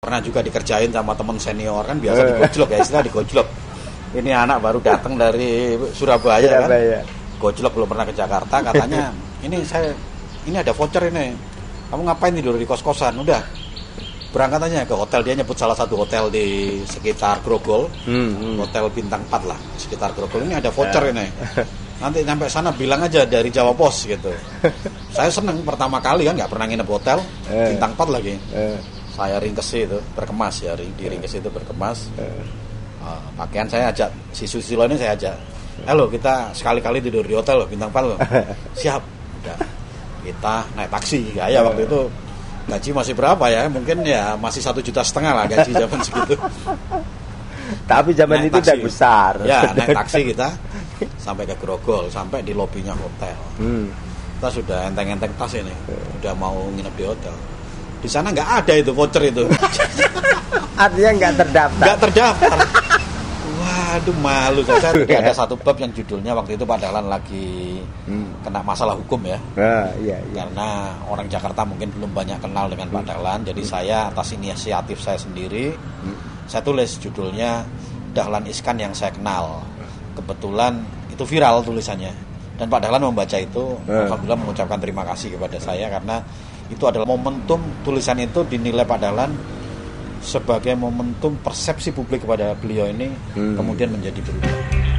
pernah juga dikerjain sama teman senior kan, biasa digojlok ya, istilah digojlok. Ini anak baru datang dari Surabaya kan, gojlok belum pernah ke Jakarta, katanya ini ada voucher ini, kamu ngapain tidur di kos-kosan, udah berangkat aja ke hotel. Dia nyebut salah satu hotel di sekitar Grogol, hotel bintang 4 lah sekitar Grogol, ini ada voucher ini, nanti sampai sana bilang aja dari Jawa Pos gitu. Saya seneng, pertama kali kan nggak pernah nginep hotel bintang 4 lagi. Saya ringkesi itu berkemas ya, di ringkesi itu berkemas. Pakaian saya ajak si Susilo ini, saya ajak, halo kita sekali-kali tidur di hotel loh bintang 4 loh. Siap. Udah, kita naik taksi ya waktu itu gaji masih berapa ya, mungkin ya masih 1,5 juta lah gaji zaman segitu. Tapi zaman naik itu udah besar ya. Naik taksi kita sampai ke Grogol, sampai di lobinya hotel. Kita sudah enteng-enteng tas ini, udah mau nginep di hotel. Di sana nggak ada itu voucher itu. Artinya nggak terdaftar. Waduh, malu saya. Ada satu bab yang judulnya waktu itu Pak Dahlan lagi kena masalah hukum ya. Iya. Karena orang Jakarta mungkin belum banyak kenal dengan Pak Dahlan, jadi saya atas inisiatif saya sendiri, saya tulis judulnya Dahlan Iskan yang saya kenal. Kebetulan itu viral tulisannya, dan Pak Dahlan membaca itu, alhamdulillah mengucapkan terima kasih kepada saya, karena itu adalah momentum, tulisan itu dinilai Pak Dahlan sebagai momentum persepsi publik kepada beliau ini kemudian menjadi berubah.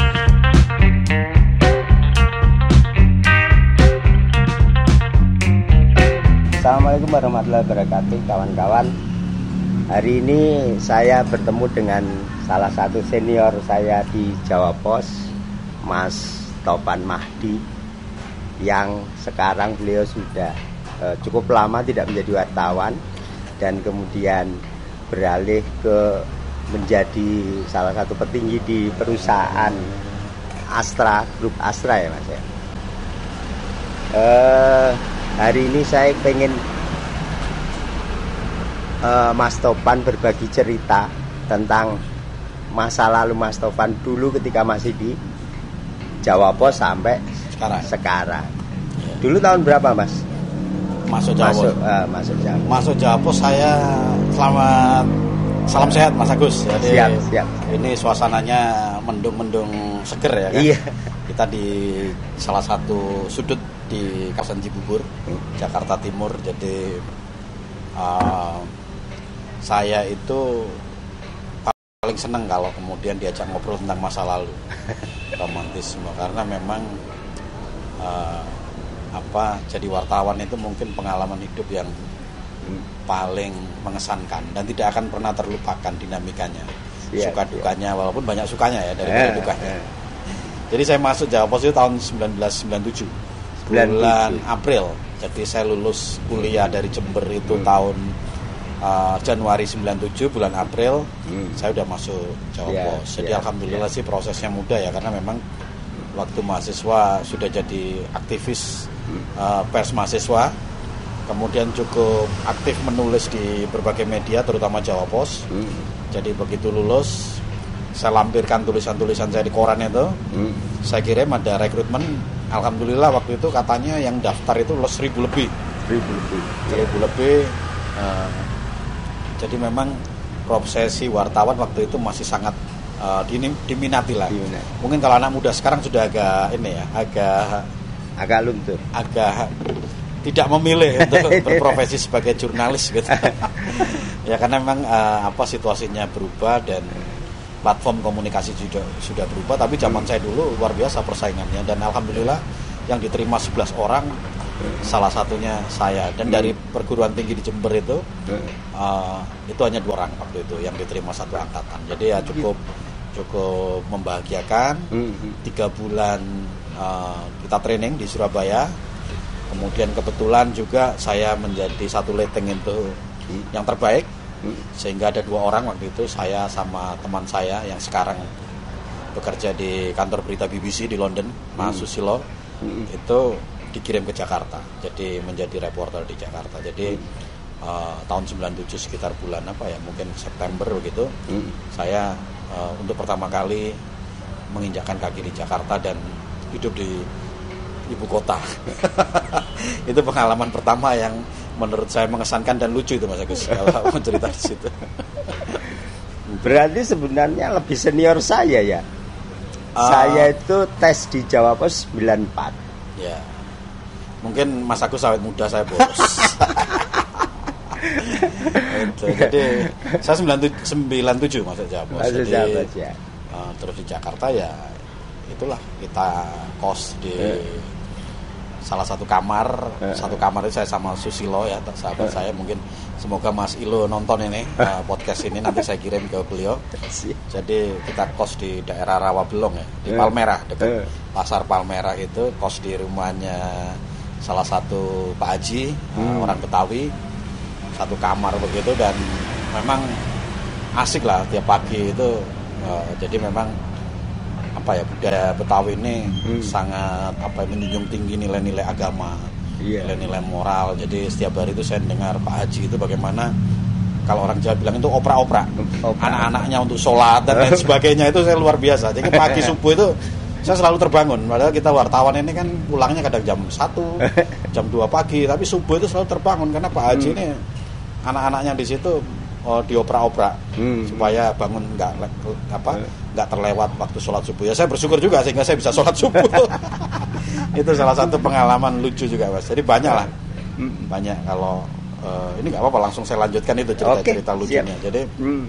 Assalamualaikum warahmatullahi wabarakatuh, kawan-kawan. Hari ini saya bertemu dengan salah satu senior saya di Jawa Pos, Mas Topan Mahdi, yang sekarang beliau sudah cukup lama tidak menjadi wartawan dan kemudian beralih ke menjadi salah satu petinggi di perusahaan Astra, grup Astra ya Mas ya. Hari ini saya pengen Mas Topan berbagi cerita tentang masa lalu Mas Topan dulu ketika masih di Jawa Pos sampai sekarang. Dulu tahun berapa Mas? Masuk Jawa Pos saya salam sehat Mas Agus. Jadi siap. Ini suasananya mendung-mendung seger ya kan. Iya. Kita di salah satu sudut di kawasan Cibubur, Jakarta Timur. Jadi saya itu paling senang kalau kemudian diajak ngobrol tentang masa lalu, romantisme, karena memang jadi wartawan itu mungkin pengalaman hidup yang paling mengesankan dan tidak akan pernah terlupakan dinamikanya, suka dukanya, walaupun banyak sukanya ya daripada dukanya. Jadi saya masuk Jawa Pos itu tahun 1997 bulan April. Jadi saya lulus kuliah dari Jember itu tahun Januari 97, bulan April saya udah masuk Jawa Pos. Jadi alhamdulillah sih prosesnya mudah ya, karena memang waktu mahasiswa sudah jadi aktivis pers mahasiswa, kemudian cukup aktif menulis di berbagai media terutama Jawa Pos. Jadi begitu lulus saya lampirkan tulisan-tulisan saya di koran itu, saya kirim, ada rekrutmen. Alhamdulillah waktu itu katanya yang daftar itu 1.000 lebih. Jadi memang profesi wartawan waktu itu masih sangat diminati lah. Mungkin kalau anak muda sekarang sudah agak agak luntur, agak tidak memilih untuk berprofesi sebagai jurnalis gitu. Ya karena memang situasinya berubah dan platform komunikasi sudah berubah. Tapi zaman saya dulu luar biasa persaingannya, dan alhamdulillah yang diterima 11 orang salah satunya saya. Dan dari perguruan tinggi di Jember itu hanya 2 orang waktu itu yang diterima satu angkatan. Jadi ya cukup membahagiakan. 3 bulan kita training di Surabaya, kemudian kebetulan juga saya menjadi satu leteng itu yang terbaik, sehingga ada 2 orang waktu itu, saya sama teman saya yang sekarang bekerja di kantor berita BBC di London, Mas Susilo, itu dikirim ke Jakarta, jadi menjadi reporter di Jakarta. Jadi tahun 97 sekitar bulan mungkin September begitu, saya untuk pertama kali menginjakkan kaki di Jakarta dan hidup di ibu kota. Itu pengalaman pertama yang menurut saya mengesankan dan lucu itu Mas Agus kalau mau cerita di situ. Berarti sebenarnya lebih senior saya ya. Saya itu tes di Jawa Pos 94. Ya. Mungkin Mas Agus awet muda, saya boros. Jadi saya 97 masuk Jawa Pos. Jadi ya. Terus di Jakarta ya itulah kita kos di salah satu kamar. Satu kamar itu saya sama Susilo ya, sahabat saya. Mungkin semoga Mas Ilo nonton ini podcast ini, nanti saya kirim ke beliau. Jadi kita kos di daerah Rawabelong ya, di Palmerah, dekat Pasar Palmerah itu, kos di rumahnya salah satu Pak Haji, orang Betawi, satu kamar begitu. Dan memang asik lah tiap pagi itu. Jadi memang apa ya, budaya Betawi ini sangat menjunjung tinggi nilai-nilai agama, nilai-nilai moral. Jadi setiap hari itu saya dengar Pak Haji itu bagaimana, kalau orang Jawa bilang itu oprak-oprak anak-anaknya untuk sholat dan lain sebagainya. Itu saya luar biasa. Jadi pagi subuh itu saya selalu terbangun. Padahal kita wartawan ini kan pulangnya kadang jam 1, jam 2 pagi, tapi subuh itu selalu terbangun karena Pak Haji ini anak-anaknya di situ dioprak-oprak supaya bangun nggak terlewat waktu sholat subuh. Ya saya bersyukur juga sehingga saya bisa sholat subuh. Itu salah satu pengalaman lucu juga Mas. Jadi banyak lah, banyak. Kalau ini nggak apa-apa, langsung saya lanjutkan itu cerita lucunya. Siap. Jadi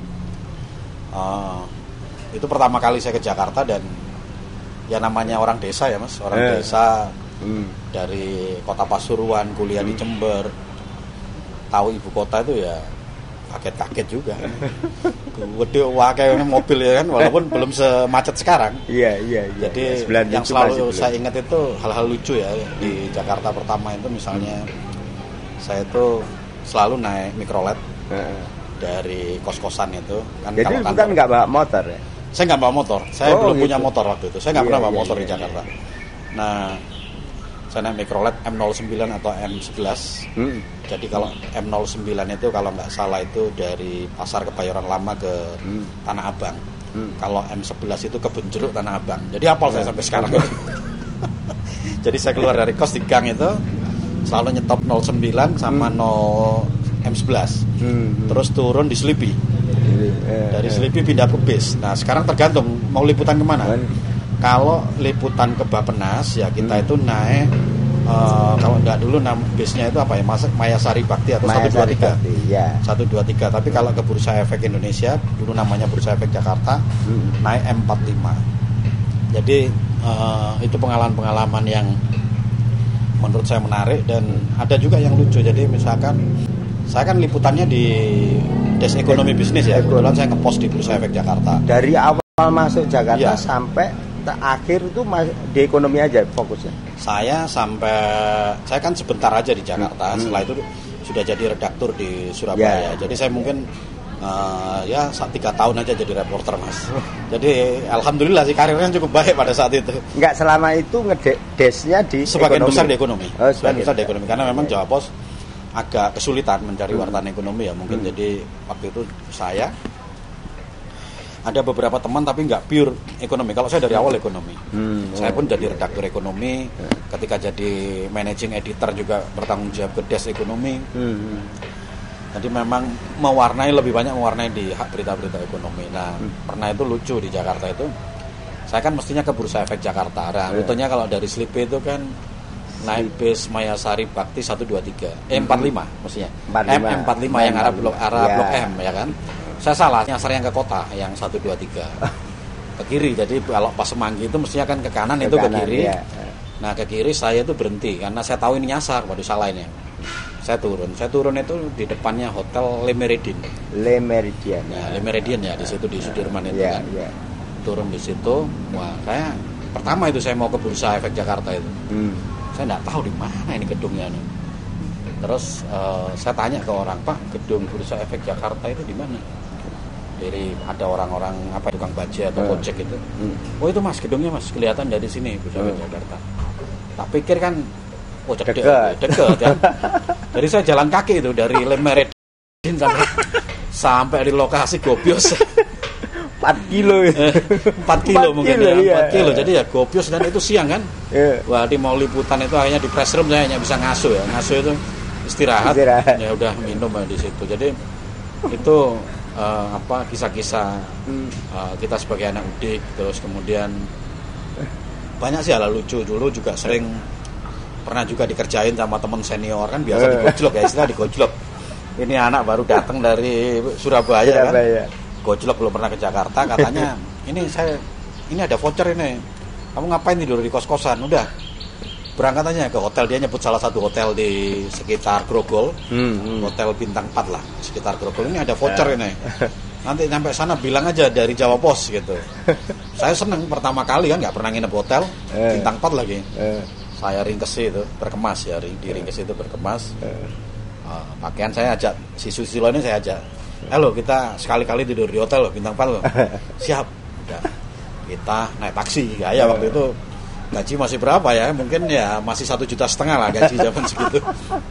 itu pertama kali saya ke Jakarta, dan ya namanya orang desa ya Mas, orang desa dari kota Pasuruan, kuliah di Jember, tahu ibu kota itu ya kaget-kaget juga. Gede wakai mobil ya kan, walaupun belum semacet sekarang. Iya. Jadi yang selalu saya ingat itu hal-hal lucu ya di Jakarta. Pertama itu misalnya saya itu selalu naik mikrolet dari kos-kosan itu kan. Jadi bukan nggak bawa motor ya? Saya nggak bawa motor. Saya belum punya motor waktu itu. Saya nggak pernah bawa motor di Jakarta. Nah, saya naik mikrolet M09 atau M11. Jadi kalau M09 itu kalau nggak salah itu dari Pasar Kebayoran Lama ke Tanah Abang. Kalau M11 itu ke Benjeruk, Tanah Abang. Jadi hafal saya sampai sekarang. Jadi saya keluar dari kos di gang itu selalu nyetop 09 sama M11. Terus turun di Selipi. Dari Selipi pindah ke bis. Nah sekarang tergantung mau liputan kemana. Kalau liputan ke Bappenas ya kita itu naik kalau enggak dulu bisnya itu apa ya, Mayasari Bakti atau 123. Ya. 123. Tapi kalau ke Bursa Efek Indonesia, dulu namanya Bursa Efek Jakarta, naik M45. Jadi itu pengalaman-pengalaman yang menurut saya menarik, dan ada juga yang lucu. Jadi misalkan saya kan liputannya di Des Ekonomi Bisnis ya. Kebetulan saya ngepost di Bursa Efek Jakarta. Dari awal masuk Jakarta sampai akhir itu di ekonomi aja fokusnya. Saya kan sebentar aja di Jakarta. Setelah itu sudah jadi redaktur di Surabaya. Jadi saya mungkin 3 tahun aja jadi reporter Mas. Jadi alhamdulillah sih karirnya cukup baik pada saat itu. Enggak selama itu ngedesnya di sebagian besar di ekonomi. Sebagian besar di ekonomi karena memang Jawa Pos agak kesulitan mencari wartawan ekonomi ya mungkin. Jadi waktu itu saya ada beberapa teman tapi nggak pure ekonomi. Kalau saya dari awal ekonomi. Saya pun jadi redaktur ekonomi. Ketika jadi managing editor juga bertanggung jawab ke desk ekonomi. Jadi memang lebih banyak mewarnai di hak berita-berita ekonomi. Nah, pernah itu lucu di Jakarta itu. Saya kan mestinya ke Bursa Efek Jakarta. Nah, rutenya kalau dari Selipi itu kan naik bis Mayasari Bakti 123. 45 mestinya. M45 yang arah Blok M ya kan. Saya salah, nyasar yang ke kota, yang 123 ke kiri. Jadi kalau pas Semanggi itu mestinya kan ke kanan, itu ke kiri. Ya. Nah ke kiri saya itu berhenti karena saya tahu ini nyasar. Waduh salah ini. Saya turun itu di depannya hotel Le Méridien. Nah, Le Méridien ya di situ di Sudirman itu kan. Turun di situ. Wah saya pertama itu saya mau ke Bursa Efek Jakarta itu. Saya nggak tahu di mana ini gedungnya nih. Terus saya tanya ke orang, Pak, gedung Bursa Efek Jakarta itu di mana? Jadi ada orang-orang tukang baja atau ojek itu. Oh itu Mas, gedungnya Mas, kelihatan dari sini Bursa Efek Jakarta. Tak pikir kan, dekat kan. Jadi saya jalan kaki itu dari Le Méridien sampai di lokasi Gobios. 4 kilo. 4 kilo mungkin ya. 4 kilo. Jadi ya Gobios, dan itu siang kan. Wah, di mau liputan itu akhirnya di press room saya hanya bisa ngasuh ya. Ngasuh itu istirahat. Ya udah minum di situ. Jadi itu kisah-kisah kita sebagai anak udik. Terus kemudian banyak sih hal lucu. Dulu juga pernah juga dikerjain sama teman senior kan, biasa digojlok ya, istilah digojlok. Ini anak baru datang dari Surabaya kan, gojlok, belum pernah ke Jakarta, katanya ini ada voucher ini, kamu ngapain tidur di kos-kosan, udah berangkat aja ke hotel. Dia nyebut salah satu hotel di sekitar Grogol, hotel bintang 4 lah sekitar Grogol. Ini ada voucher ini, nanti sampai sana bilang aja dari Jawa Pos gitu. Saya seneng, pertama kali kan nggak pernah nginep hotel bintang 4 lagi. Saya ringkesi itu berkemas ya, di ringkesi itu berkemas. Pakaian saya ajak si Susilo ini, saya ajak, halo kita sekali-kali tidur di hotel loh bintang 4 loh. Siap. Udah, kita naik taksi ya, waktu itu gaji masih berapa ya, mungkin ya masih 1,5 juta lah gaji zaman segitu.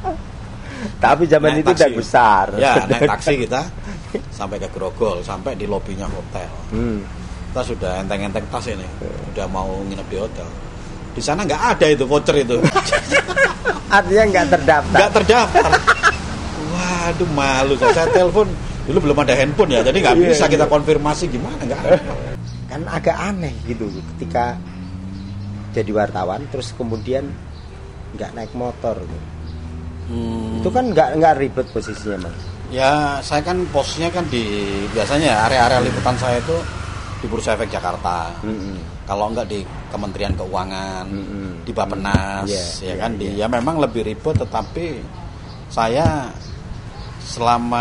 Tapi zaman naik itu udah besar ya. Naik taksi kita sampai ke Grogol, sampai di lobinya hotel. Kita sudah enteng-enteng tas ini, udah mau nginep di hotel. Di sana nggak ada itu voucher itu. Artinya nggak terdaftar. Waduh, malu. Saya telepon dulu, belum ada handphone ya, jadi nggak bisa kita konfirmasi gimana, nggak ada. Kan agak aneh gitu ketika jadi wartawan terus kemudian nggak naik motor gitu. Itu kan nggak ribet posisinya, Mas. Ya, saya kan posnya kan biasanya area-area liputan saya itu di Bursa Efek Jakarta. Kalau enggak di Kementerian Keuangan, di Bappenas, ya memang lebih ribet, tetapi saya selama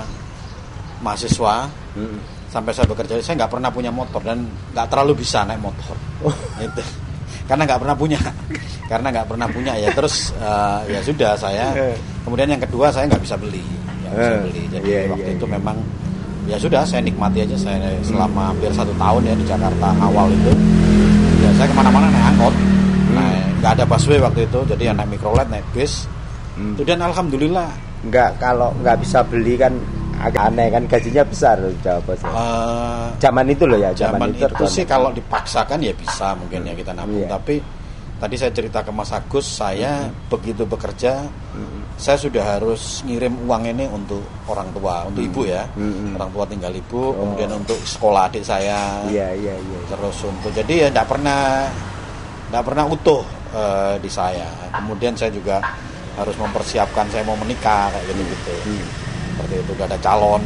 mahasiswa sampai saya bekerja, saya nggak pernah punya motor dan nggak terlalu bisa naik motor. Itu. Karena nggak pernah punya ya. Terus ya sudah, saya kemudian yang kedua saya nggak bisa beli. Jadi waktu itu memang ya sudah, saya nikmati aja. Saya selama hampir 1 tahun ya di Jakarta awal itu, ya saya kemana-mana naik angkot, nggak ada busway waktu itu, jadi ya naik mikrolet, naik bis. Dan alhamdulillah. Kalau nggak bisa beli kan agak aneh kan, gajinya besar Jawa Pos. Zaman itu loh ya. Zaman itu sih kalau dipaksakan ya bisa mungkin ya kita nabung. Tapi tadi saya cerita ke Mas Agus, saya begitu bekerja, saya sudah harus ngirim uang ini untuk orang tua, untuk ibu ya. Orang tua tinggal ibu, kemudian untuk sekolah adik saya. Terus untuk, jadi ya enggak pernah utuh di saya. Kemudian saya juga harus mempersiapkan saya mau menikah kayak gitu. Seperti itu, gak ada calon.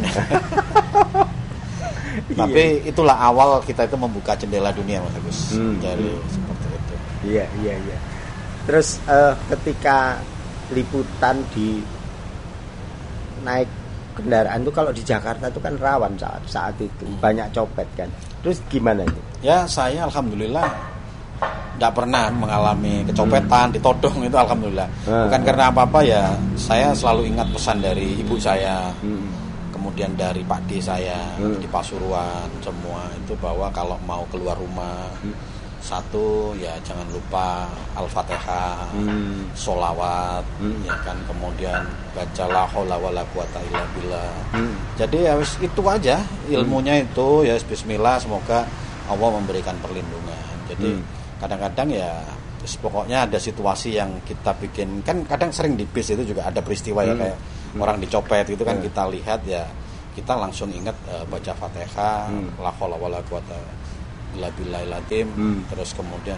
Tapi itulah awal kita itu membuka jendela dunia, Mas Agus. Jadi seperti itu. Iya. Terus ketika liputan di naik kendaraan itu, kalau di Jakarta itu kan rawan saat itu, banyak copet kan. Terus gimana itu? Ya, saya alhamdulillah tidak pernah mengalami kecopetan, ditodong, itu alhamdulillah. Bukan karena apa-apa ya, saya selalu ingat pesan dari ibu saya, kemudian dari Pak D saya di Pasuruan, semua itu, bahwa kalau mau keluar rumah, satu ya jangan lupa Al-Fatihah, sholawat, ya kan, kemudian baca la haula wala quwata illa billah. Jadi ya itu aja ilmunya itu, ya bismillah, semoga Allah memberikan perlindungan. Jadi kadang-kadang ya pokoknya ada situasi yang kita bikin, kan kadang sering di bis itu juga ada peristiwa ya, kayak orang dicopet itu kan, kita lihat ya, kita langsung ingat baca Fatihah, la haula wala quwata illa billahil azim. Terus kemudian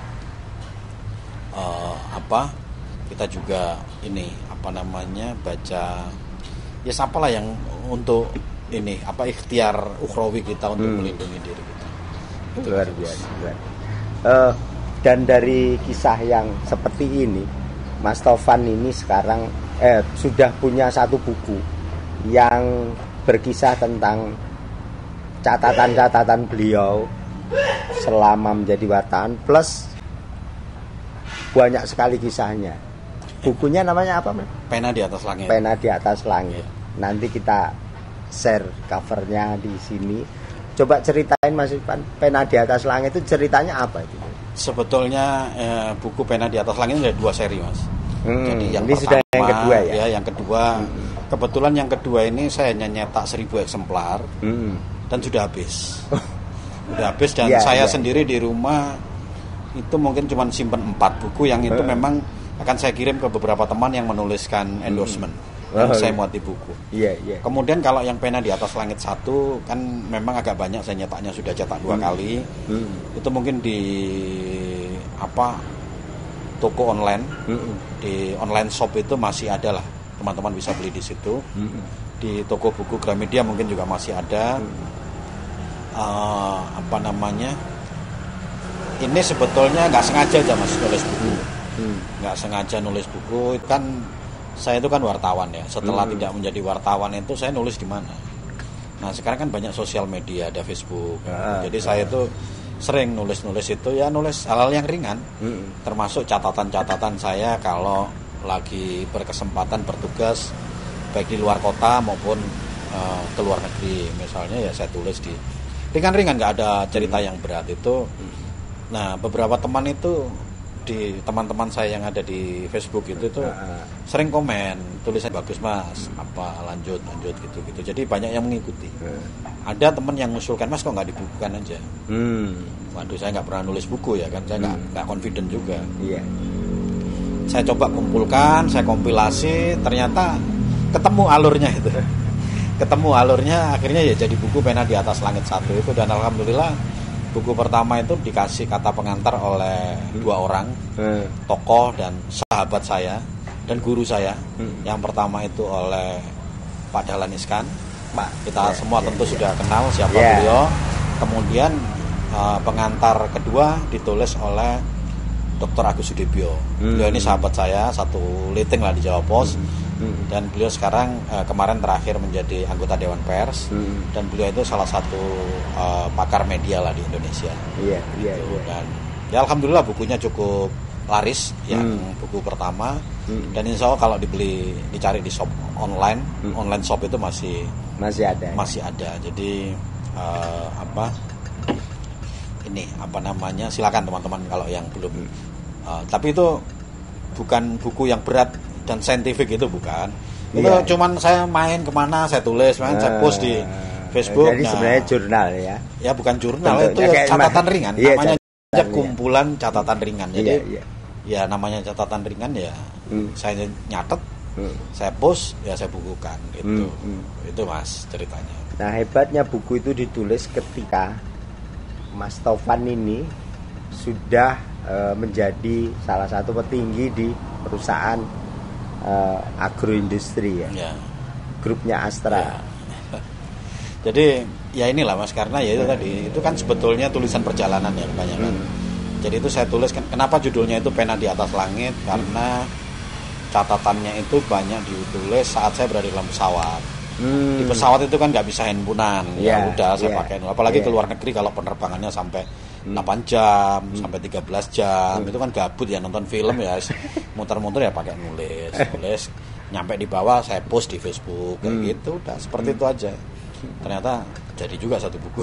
kita juga ini baca ya apalah yang untuk ini ikhtiar ukhrawi kita untuk melindungi diri kita. Luar biasa. Dan dari kisah yang seperti ini, Mas Taufan ini sekarang sudah punya satu buku yang berkisah tentang catatan-catatan beliau selama menjadi wartawan, plus banyak sekali kisahnya. Bukunya namanya apa, Mas? Pena di Atas Langit. Pena di Atas Langit. Nanti kita share covernya di sini. Coba ceritain, Mas Ivan, Pena di Atas Langit itu ceritanya apa itu? Sebetulnya buku Pena di Atas Langit ada 2 seri, Mas. Jadi yang ini pertama, sudah yang kedua ya? Yang kedua, kebetulan yang kedua ini saya hanya nyetak 1000 eksemplar dan sudah habis. Sudah habis, dan saya sendiri di rumah itu mungkin cuma simpan 4 buku yang itu memang akan saya kirim ke beberapa teman yang menuliskan endorsement yang saya muat di buku. Kemudian kalau yang Pena di Atas Langit 1 kan memang agak banyak, saya nyetaknya sudah cetak 2 kali. Itu mungkin di toko online, di online shop itu masih ada lah, teman-teman bisa beli di situ. Di toko buku Gramedia mungkin juga masih ada. Ini sebetulnya nggak sengaja aja Mas nulis buku. Nggak sengaja nulis buku, kan saya itu kan wartawan ya. Setelah tidak menjadi wartawan itu saya nulis di mana. Nah sekarang kan banyak sosial media, ada Facebook. Jadi saya itu sering nulis itu ya, nulis hal-hal yang ringan, termasuk catatan-catatan saya kalau lagi berkesempatan bertugas baik di luar kota maupun ke luar negeri. Misalnya ya saya tulis di ringan-ringan, nggak ada cerita yang berat itu. Nah beberapa teman itu, di teman-teman saya yang ada di Facebook itu sering komen, tulisan bagus Mas, lanjut gitu. Jadi banyak yang mengikuti. Ada teman yang mengusulkan, Mas kok nggak dibukukan aja. Waduh, saya nggak pernah nulis buku ya kan, saya nggak confident juga. Saya coba kumpulkan, saya kompilasi, ternyata ketemu alurnya itu. Akhirnya ya jadi buku Pena di Atas Langit 1 itu. Dan alhamdulillah buku pertama itu dikasih kata pengantar oleh 2 orang tokoh dan sahabat saya dan guru saya. Yang pertama itu oleh Pak Dahlan Iskan. Kita semua tentu sudah kenal siapa beliau. Kemudian pengantar kedua ditulis oleh Dr. Agus Sudibyo. Beliau ini sahabat saya, satu liting lah di Jawa Pos. Dan beliau sekarang kemarin terakhir menjadi anggota Dewan Pers. Dan beliau itu salah satu pakar media lah di Indonesia. Dan ya alhamdulillah bukunya cukup laris yang buku pertama. Dan insya Allah kalau dicari di shop online shop itu masih ada. Jadi silakan teman-teman kalau yang belum. Tapi itu bukan buku yang berat dan saintifik, itu bukan. Itu cuman saya main kemana saya tulis, saya post di Facebook. Jadi sebenarnya jurnal ya. Ya bukan jurnal, itu ya catatan ringan. Namanya aja kumpulan catatan ringan. Jadi ya namanya catatan ringan ya. Saya nyatet, saya post, ya saya bukukan gitu. Itu Mas ceritanya. Nah hebatnya buku itu ditulis ketika Mas Taufan ini sudah menjadi salah satu petinggi di perusahaan agroindustri ya. Grupnya Astra. Jadi ya inilah Mas, karena ya itu tadi, itu kan sebetulnya tulisan perjalanan ya kebanyakan. Jadi itu saya tulis, kenapa judulnya itu Pena di Atas Langit, karena catatannya itu banyak ditulis saat saya berada dalam pesawat. Di pesawat itu kan nggak bisa handphonean, ya udah saya pakai, apalagi ke luar negeri kalau penerbangannya sampai 8 jam sampai 13 jam itu kan gabut ya, nonton film ya muter-muter ya pakai nulis nyampe di bawah saya post di Facebook kayak gitu, udah seperti itu aja. Ternyata jadi juga satu buku.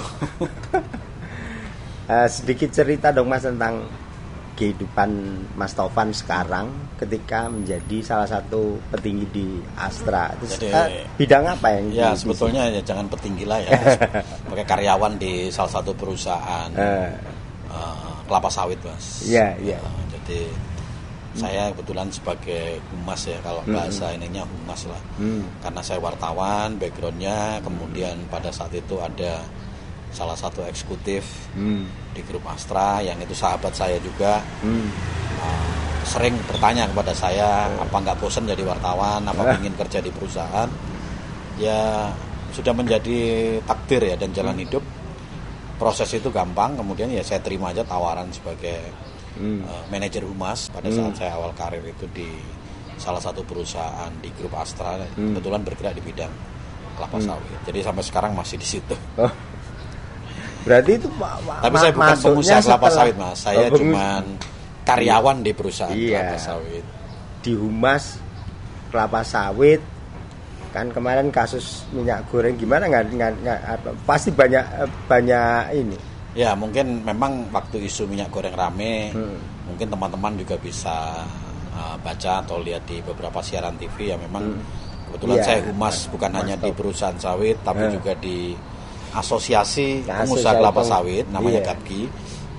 Sedikit cerita dong Mas tentang kehidupan Mas Taufan sekarang ketika menjadi salah satu petinggi di Astra. Terus, bidang apa yang? Ya sebetulnya ya jangan petinggi lah ya, sebagai karyawan di salah satu perusahaan kelapa sawit Mas. Jadi saya kebetulan sebagai humas ya, kalau bahasa ininya humas lah. Karena saya wartawan backgroundnya, kemudian pada saat itu ada salah satu eksekutif di grup Astra yang itu sahabat saya juga. Sering bertanya kepada saya, apa nggak bosan jadi wartawan, apa ingin kerja di perusahaan. Ya sudah menjadi takdir ya dan jalan hidup. Proses itu gampang, kemudian ya saya terima aja tawaran sebagai manajer humas pada saat saya awal karir itu di salah satu perusahaan di grup Astra. Kebetulan bergerak di bidang kelapa sawit. Jadi sampai sekarang masih di situ. Berarti itu tapi saya bukan pengusaha kelapa sawit Mas, saya cuman karyawan di perusahaan kelapa sawit. Di humas kelapa sawit kan kemarin kasus minyak goreng gimana, nggak pasti banyak ini. Ya mungkin memang waktu isu minyak goreng rame, mungkin teman-teman juga bisa baca atau lihat di beberapa siaran TV ya, memang kebetulan saya humas bukan hanya di perusahaan sawit tapi juga di asosiasi pengusaha kelapa sawit namanya GAPGI.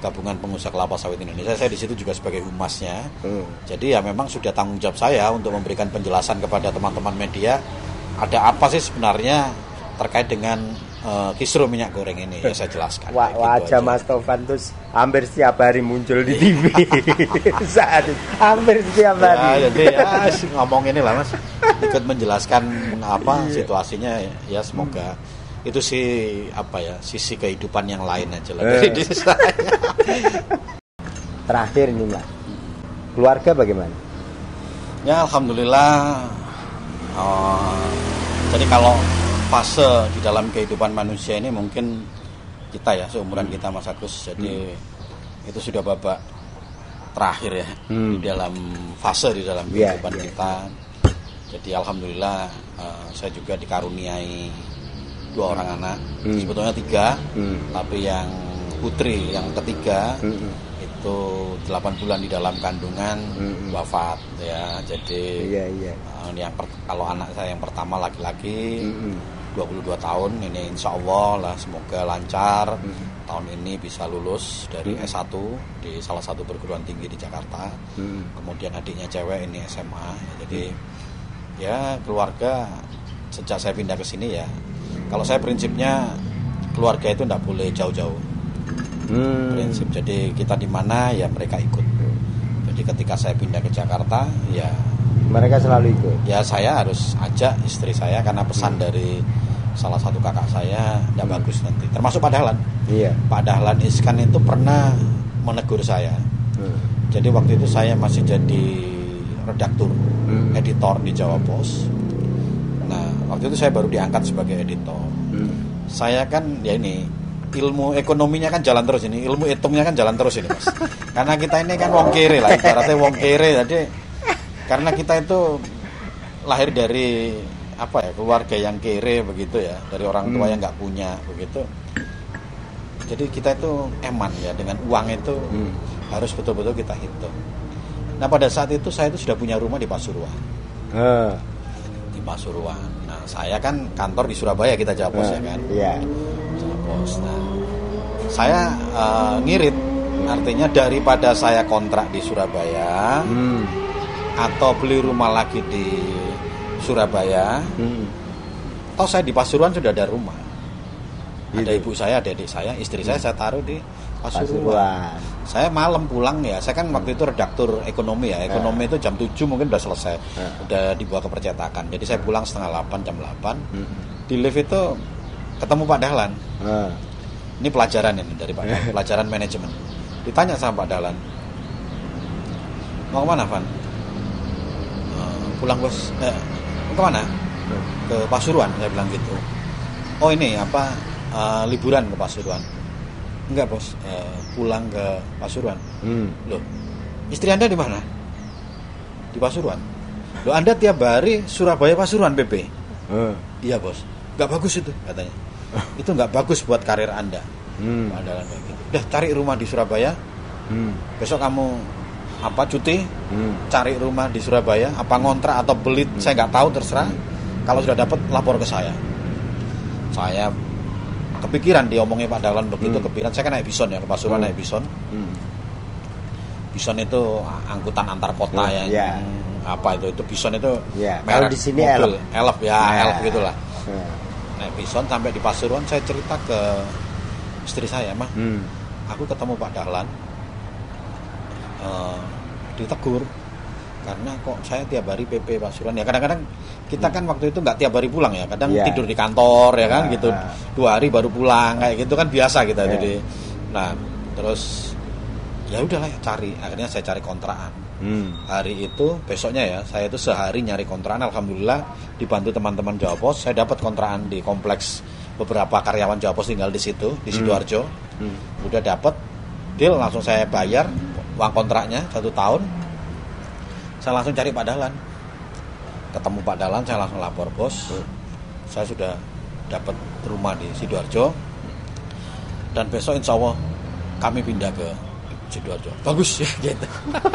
Gabungan Pengusaha Kelapa Sawit Indonesia. Saya di situ juga sebagai humasnya. Jadi ya memang sudah tanggung jawab saya untuk memberikan penjelasan kepada teman-teman media ada apa sih sebenarnya terkait dengan kisruh minyak goreng ini. Ya saya jelaskan. Wajah gitu Mas Tovan tuh hampir setiap hari muncul di TV. Saat itu, hampir setiap hari. Ya, jadi ya ngomong ini lah Mas, ikut menjelaskan apa situasinya ya semoga. Itu sih apa ya, sisi kehidupan yang lain aja lah dari diri saya. Terakhir nih Mas, keluarga bagaimana? Ya alhamdulillah. Jadi kalau fase di dalam kehidupan manusia ini mungkin kita ya seumuran kita Mas Agus, jadi itu sudah babak terakhir ya di dalam fase di dalam kehidupan kita. Jadi alhamdulillah saya juga dikaruniai 2 orang anak, sebetulnya 3, tapi yang putri yang ketiga itu 8 bulan di dalam kandungan wafat ya. Jadi kalau anak saya yang pertama laki-laki 22 tahun ini insya Allah lah semoga lancar tahun ini bisa lulus dari S1 di salah satu perguruan tinggi di Jakarta. Kemudian adiknya cewek ini SMA. Jadi ya keluarga sejak saya pindah ke sini ya. Kalau saya prinsipnya keluarga itu tidak boleh jauh-jauh. Prinsip. Jadi kita di mana ya mereka ikut. Jadi ketika saya pindah ke Jakarta ya mereka selalu ikut. Ya saya harus ajak istri saya karena pesan dari salah satu kakak saya tidak bagus nanti. Termasuk Pak Dahlan. Iya. Pak Dahlan Iskan itu pernah menegur saya. Jadi waktu itu saya masih jadi redaktur, editor di Jawa Pos. Nah, waktu itu saya baru diangkat sebagai editor. Saya kan ya ini ilmu ekonominya kan jalan terus ini, ilmu hitungnya kan jalan terus ini Mas. Karena kita ini kan wong kere lah, ibaratnya wong kere. Jadi karena kita itu lahir dari apa ya, keluarga yang kere begitu ya, dari orang tua yang nggak punya begitu. Jadi kita itu eman ya dengan uang itu harus betul-betul kita hitung. Nah pada saat itu saya itu sudah punya rumah di Pasuruan. Di Pasuruan. Nah saya kan kantor di Surabaya, kita Jawa Pos ya kan. Iya. Jawa Pos. Nah saya ngirit, artinya daripada saya kontrak di Surabaya atau beli rumah lagi di Surabaya, toh saya di Pasuruan sudah ada rumah. Ada ibu saya, ada adik saya, istri saya taruh di Pasuruan. Saya malam pulang ya, saya kan waktu itu redaktur ekonomi ya. Ekonomi itu jam 7 mungkin udah selesai, udah dibawa ke percetakan. Jadi saya pulang setengah 8, jam 8. Di lift itu ketemu Pak Dahlan. Ini pelajaran ini dari Pak Dahlan, pelajaran manajemen. Ditanya sama Pak Dahlan, mau kemana Van? Pulang bos. Mau kemana? Ke Pasuruan, saya bilang gitu. Oh ini apa? Liburan ke Pasuruan. Enggak bos, pulang ke Pasuruan. Loh, istri Anda di mana? Di Pasuruan. Loh, Anda tiap hari Surabaya Pasuruan PP. Iya bos, nggak bagus itu katanya. Itu nggak bagus buat karir Anda. Adalah kayak gitu. Udah cari rumah di Surabaya. Besok kamu apa cuti? Cari rumah di Surabaya, apa ngontrak atau beli? Saya nggak tahu, terserah. Kalau sudah dapat lapor ke saya. Saya kepikiran diomongin Pak Dahlan begitu, kepikiran. Saya kan naik Bison ya, ke Pasuruan naik Bison. Bison itu angkutan antar kota apa itu Bison itu kalau di sini Elf gitulah. Naik Bison sampai di Pasuruan, saya cerita ke istri saya, mah aku ketemu Pak Dahlan, ditegur karena kok saya tiap hari PP Pasuruan ya. Kadang-kadang kita kan waktu itu nggak tiap hari pulang ya, kadang tidur di kantor ya kan gitu, 2 hari baru pulang kayak gitu kan biasa kita. Jadi nah terus ya udahlah cari, akhirnya saya cari kontrakan. Hari itu besoknya ya, saya itu sehari nyari kontrakan. Alhamdulillah dibantu teman-teman Jawa Pos, saya dapat kontrakan di kompleks, beberapa karyawan Jawa Pos tinggal di situ di Sidoarjo. Udah dapat deal, langsung saya bayar uang kontraknya 1 tahun. Saya langsung cari Pak Dahlan, ketemu Pak Dahlan, saya langsung lapor, bos saya sudah dapat rumah di Sidoarjo dan besok insya Allah kami pindah ke Sidoarjo. Bagus ya gitu.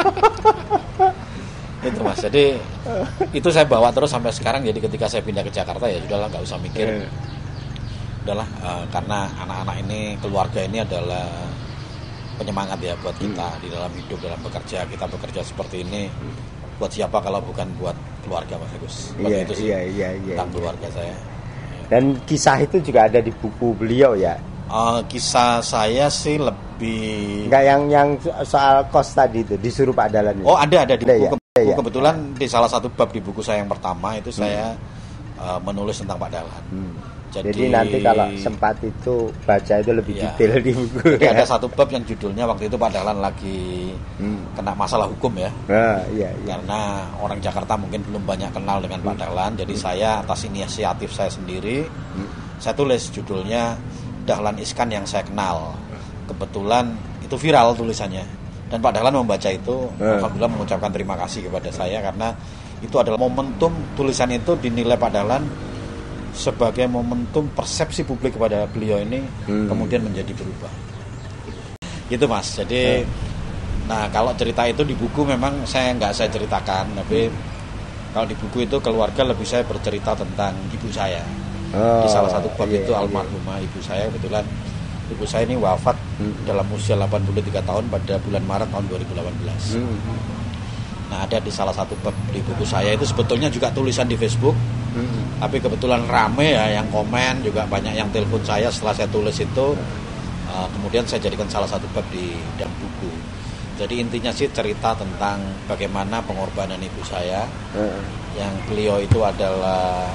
Itu mas, jadi itu saya bawa terus sampai sekarang. Jadi ketika saya pindah ke Jakarta ya sudahlah, nggak usah mikir, udahlah, karena anak-anak ini, keluarga ini adalah penyemangat ya buat kita di dalam hidup, dalam bekerja. Kita bekerja seperti ini buat siapa kalau bukan buat keluarga, Mas Agus. Iya, Itu sih iya. tentang keluarga saya. Dan kisah itu juga ada di buku beliau ya. Kisah saya sih lebih Enggak yang soal kos tadi itu disuruh Pak Dahlan. Oh, ada di buku. Ya? Ya. Kebetulan di salah satu bab di buku saya yang pertama itu saya menulis tentang Pak Dahlan. Jadi nanti kalau sempat itu baca itu lebih detail di buku. Jadi ada satu bab yang judulnya waktu itu Pak Dahlan lagi kena masalah hukum ya. Iya. Karena orang Jakarta mungkin belum banyak kenal dengan Pak Dahlan. Jadi saya atas inisiatif saya sendiri, saya tulis judulnya Dahlan Iskan yang saya kenal. Kebetulan itu viral tulisannya. Dan Pak Dahlan membaca itu, alhamdulillah mengucapkan terima kasih kepada saya karena itu adalah momentum, tulisan itu dinilai Pak Dahlan sebagai momentum persepsi publik kepada beliau ini kemudian menjadi berubah. Gitu Mas. Jadi nah kalau cerita itu di buku memang saya ceritakan, tapi kalau di buku itu keluarga lebih saya bercerita tentang ibu saya. Di salah satu bab itu almarhumah ibu saya, kebetulan ibu saya ini wafat dalam usia 83 tahun pada bulan Maret tahun 2018. Nah ada di salah satu bab di buku saya itu sebetulnya juga tulisan di Facebook. Tapi kebetulan rame ya yang komen, juga banyak yang telepon saya setelah saya tulis itu. Kemudian saya jadikan salah satu bab di dalam buku. Jadi intinya sih cerita tentang bagaimana pengorbanan ibu saya, yang beliau itu adalah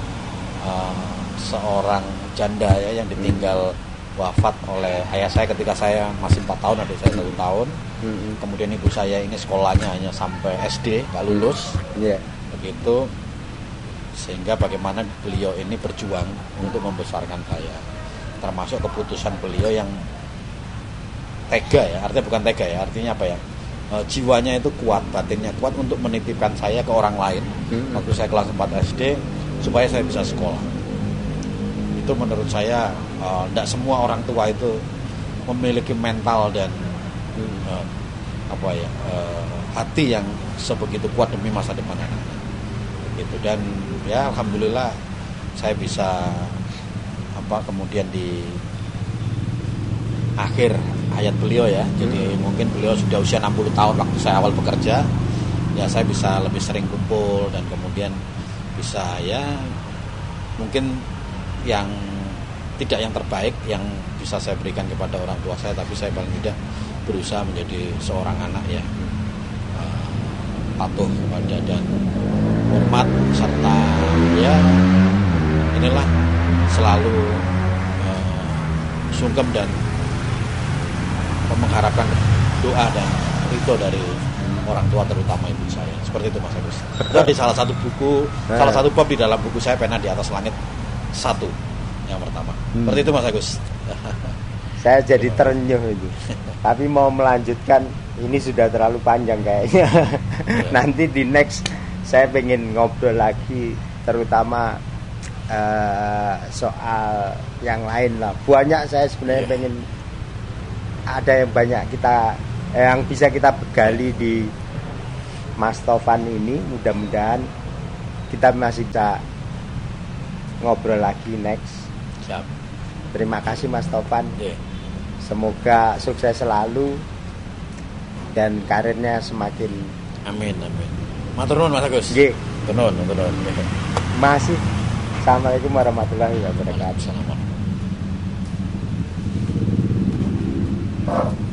seorang janda ya yang ditinggal wafat oleh ayah saya ketika saya masih 4 tahun, adik saya 1 tahun. Kemudian ibu saya ini sekolahnya hanya sampai SD, nggak lulus. Begitu. Sehingga bagaimana beliau ini berjuang untuk membesarkan saya, termasuk keputusan beliau yang tega ya, artinya bukan tega ya, artinya apa ya, jiwanya itu kuat, batinnya kuat untuk menitipkan saya ke orang lain waktu saya kelas 4 SD supaya saya bisa sekolah. Itu menurut saya tidak semua orang tua itu memiliki mental dan hati yang sebegitu kuat demi masa depan anak. Gitu. Dan ya alhamdulillah saya bisa kemudian di akhir hayat beliau ya, jadi mungkin beliau sudah usia 60 tahun waktu saya awal bekerja ya, saya bisa lebih sering kumpul dan kemudian bisa ya mungkin yang tidak yang terbaik yang bisa saya berikan kepada orang tua saya, tapi saya paling tidak berusaha menjadi seorang anak ya patuh kepada dan hormat, serta ya inilah selalu sungkem dan mengharapkan doa dan ridho dari orang tua terutama ibu saya. Seperti itu Mas Agus. Jadi salah satu buku, salah satu bab di dalam buku saya Pena di Atas Langit 1 yang pertama. Seperti itu Mas Agus. Saya jadi terenyuh itu. Tapi mau melanjutkan ini sudah terlalu panjang kayaknya. Nanti di next saya pengen ngobrol lagi, terutama soal yang lain lah. Banyak saya sebenarnya pengen, ada yang banyak kita yang bisa kita gali di Mas Taufan ini. Mudah-mudahan kita masih bisa ngobrol lagi next. Siap. Terima kasih Mas Taufan. Semoga sukses selalu dan karirnya semakin. Amin. Matur nuwun Mas Agus. Nggih. Nuwun. Masih. Assalamualaikum warahmatullahi wabarakatuh. Assalamualaikum.